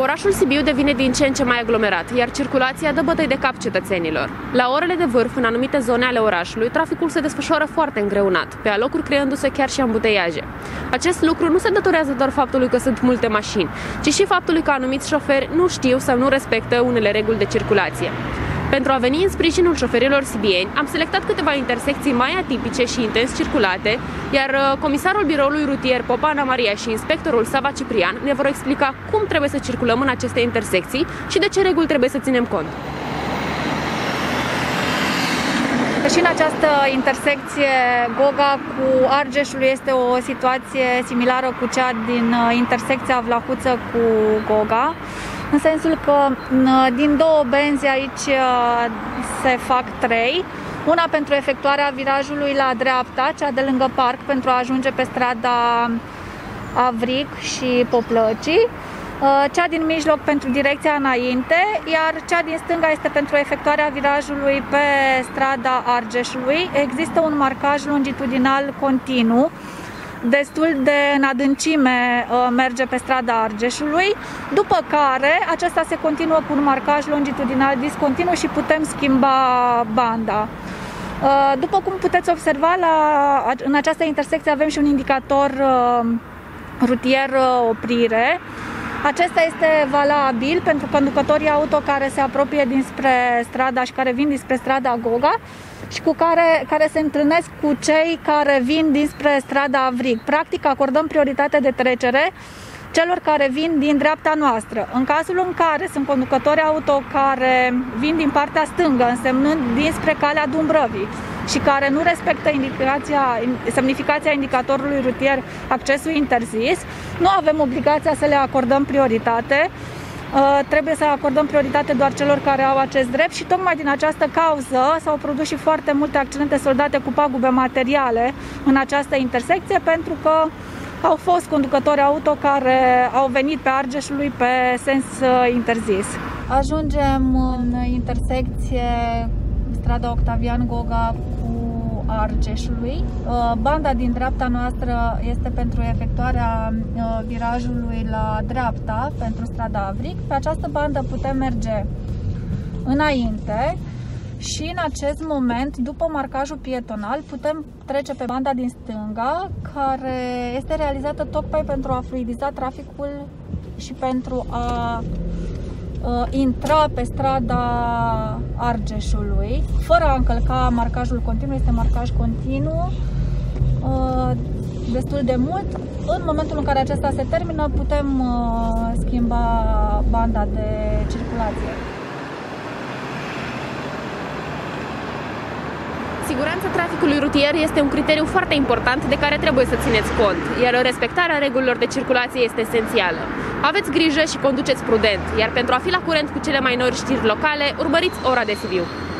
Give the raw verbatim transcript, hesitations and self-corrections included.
Orașul Sibiu devine din ce în ce mai aglomerat, iar circulația dă bătăi de cap cetățenilor. La orele de vârf, în anumite zone ale orașului, traficul se desfășoară foarte îngreunat, pe alocuri creându-se chiar și ambuteiaje. Acest lucru nu se datorează doar faptului că sunt multe mașini, ci și faptului că anumiți șoferi nu știu sau nu respectă unele reguli de circulație. Pentru a veni în sprijinul șoferilor sibieni, am selectat câteva intersecții mai atipice și intens circulate, iar comisarul biroului rutier Popa Ana Maria și inspectorul Sava Ciprian ne vor explica cum trebuie să circulăm în aceste intersecții și de ce reguli trebuie să ținem cont. Și în această intersecție Goga cu Argeșul este o situație similară cu cea din intersecția Vlahuță cu Goga, în sensul că din două benzi aici se fac trei, una pentru efectuarea virajului la dreapta, cea de lângă parc, pentru a ajunge pe strada Avrig și Poplăcii, cea din mijloc pentru direcția înainte, iar cea din stânga este pentru efectuarea virajului pe strada Argeșului. Există un marcaj longitudinal continuu, destul de în adâncime merge pe strada Argeșului, după care acesta se continuă cu un marcaj longitudinal discontinu și putem schimba banda. După cum puteți observa, la, în această intersecție avem și un indicator rutier oprire. Acesta este valabil pentru conducătorii auto care se apropie dinspre strada și care vin dinspre strada Goga și cu care, care se întâlnesc cu cei care vin dinspre strada Avrig. Practic acordăm prioritate de trecere celor care vin din dreapta noastră. În cazul în care sunt conducători auto care vin din partea stângă, însemnând dinspre calea Dumbrăvii, și care nu respectă indicația, semnificația indicatorului rutier accesul interzis, nu avem obligația să le acordăm prioritate. Uh, trebuie să acordăm prioritate doar celor care au acest drept și tocmai din această cauză s-au produs și foarte multe accidente soldate cu pagube materiale în această intersecție, pentru că au fost conducători auto care au venit pe Argeșului pe sens uh, interzis. Ajungem în intersecție strada Octavian Goga cu Argeșului. Banda din dreapta noastră este pentru efectuarea virajului la dreapta pentru strada Avrig. Pe această bandă putem merge înainte și în acest moment, după marcajul pietonal, putem trece pe banda din stânga, care este realizată tocmai pentru a fluidiza traficul și pentru a intra pe strada Argeșului, fără a încălca marcajul continuu. Este marcaj continuu destul de mult. În momentul în care acesta se termină, putem schimba banda de circulație. Siguranța traficului rutier este un criteriu foarte important de care trebuie să țineți cont, iar respectarea regulilor de circulație este esențială. Aveți grijă și conduceți prudent, iar pentru a fi la curent cu cele mai noi știri locale, urmăriți Ora de Sibiu.